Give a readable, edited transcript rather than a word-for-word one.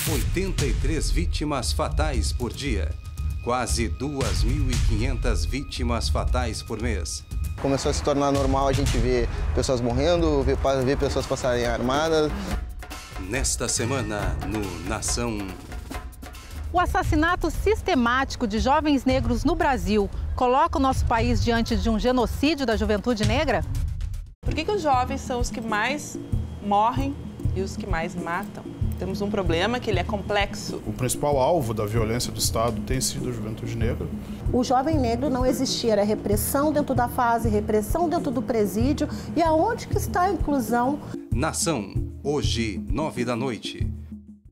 83 vítimas fatais por dia. Quase 2.500 vítimas fatais por mês. Começou a se tornar normal a gente ver pessoas morrendo, ver pessoas passarem armadas. Nesta semana, no Nação. O assassinato sistemático de jovens negros no Brasil coloca o nosso país diante de um genocídio da juventude negra? Por que os jovens são os que mais morrem e os que mais matam? Temos um problema que ele é complexo. O principal alvo da violência do Estado tem sido a juventude negra. O jovem negro não existia, era repressão dentro da fase, repressão dentro do presídio. E aonde que está a inclusão? Nação, hoje, 9 da noite.